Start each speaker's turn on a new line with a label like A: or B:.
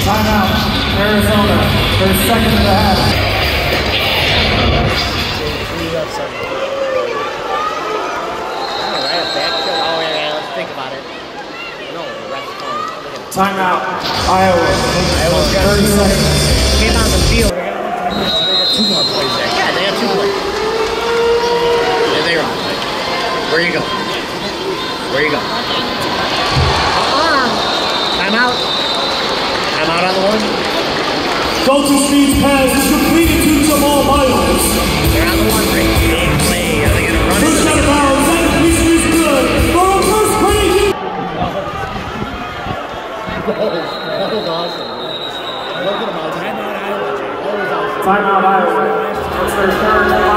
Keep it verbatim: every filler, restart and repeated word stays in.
A: Timeout, Arizona. Their second and a half. Timeout, Iowa.
B: Iowa's got
A: thirty seconds.
B: Came on the field. They got two more plays there. Yeah, they got two plays. Yeah, they are. Where you go? Where you go? Uh-uh. Timeout. Timeout on the one.
A: Go to speed pass is completed to Jamal Miles.
B: They're on the one. Great big play. Are they going to run it?
A: First out of bounds, and the piece is good. For a first play.
B: That was awesome. Look at him out. Timeout Iowa. That was awesome.
A: Timeout Iowa. It's their third.